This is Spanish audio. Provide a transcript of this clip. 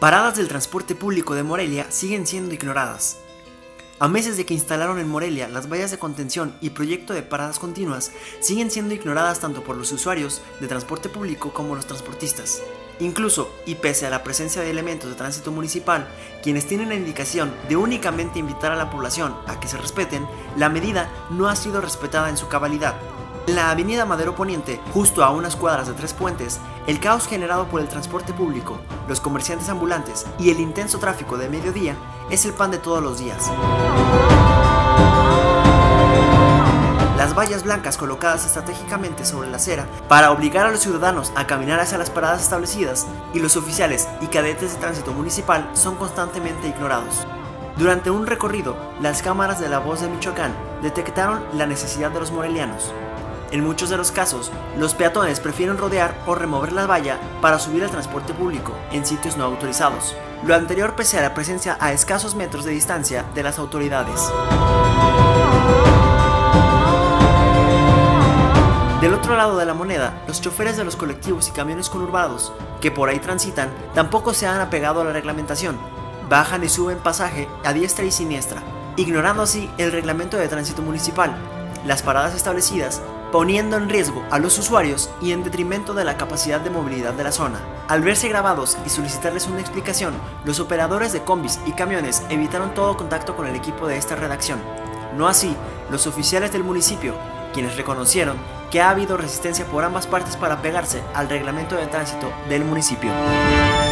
Paradas del transporte público de Morelia siguen siendo ignoradas. A meses de que instalaron en Morelia las vallas de contención y proyecto de paradas continuas, siguen siendo ignoradas tanto por los usuarios de transporte público como los transportistas. Incluso, y pese a la presencia de elementos de tránsito municipal, quienes tienen la indicación de únicamente invitar a la población a que se respeten, la medida no ha sido respetada en su cabalidad. En la avenida Madero Poniente, justo a unas cuadras de Tres Puentes, el caos generado por el transporte público, los comerciantes ambulantes y el intenso tráfico de mediodía es el pan de todos los días. Las vallas blancas colocadas estratégicamente sobre la acera para obligar a los ciudadanos a caminar hacia las paradas establecidas y los oficiales y cadetes de tránsito municipal son constantemente ignorados. Durante un recorrido, las cámaras de La Voz de Michoacán detectaron la necesidad de los morelianos. En muchos de los casos, los peatones prefieren rodear o remover la valla para subir al transporte público en sitios no autorizados. Lo anterior pese a la presencia a escasos metros de distancia de las autoridades. Del otro lado de la moneda, los choferes de los colectivos y camiones conurbados que por ahí transitan tampoco se han apegado a la reglamentación. Bajan y suben pasaje a diestra y siniestra, ignorando así el reglamento de tránsito municipal, las paradas establecidas, poniendo en riesgo a los usuarios y en detrimento de la capacidad de movilidad de la zona. Al verse grabados y solicitarles una explicación, los operadores de combis y camiones evitaron todo contacto con el equipo de esta redacción. No así, los oficiales del municipio, quienes reconocieron que ha habido resistencia por ambas partes para pegarse al reglamento de tránsito del municipio.